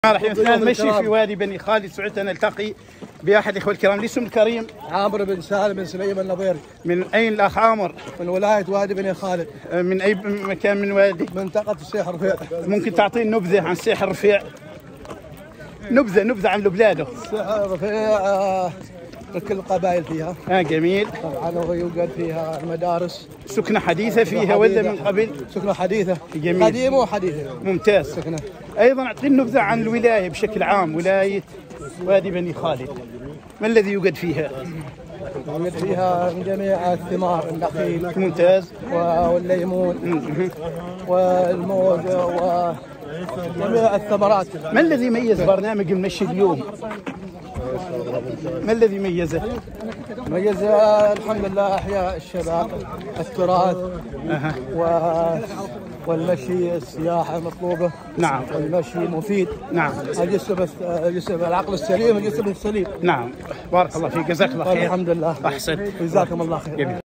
الرحمن الرحيم. نمشي في وادي بني خالد. سعدت أن نلتقي بأحد الإخوة الكرام. الاسم الكريم عامر بن سالم بن سليم النظيري. من أين الأخ عامر؟ من ولاية وادي بني خالد. من أي مكان من وادي؟ منطقة السيح الرفيع. ممكن تعطيني نبذة عن السيح الرفيع؟ نبذة عن بلاده. السيح الرفيع كل القبائل فيها. جميل. طبعا ويوجد فيها المدارس. سكنة حديثة فيها ولا من قبل؟ سكنة حديثة. جميل. قديمة وحديثة. ممتاز. سكنة. أيضا أعطيني نبذة عن الولاية بشكل عام، ولاية وادي بني خالد. ما الذي يوجد فيها؟ يوجد فيها من جميع الثمار، النخيل. ممتاز. والليمون والموز وجميع الثمرات. ما الذي ميز برنامج المشي اليوم؟ ما الذي ميزه؟ ميز الحمد لله احياء الشباب، التراث والمشي، السياحه مطلوبه. نعم. والمشي مفيد. نعم. الجسم العقل السليم، الجسم السليم. نعم. بارك الله فيك، جزاك الله خير. الحمد لله. احسنت. جزاكم الله خير.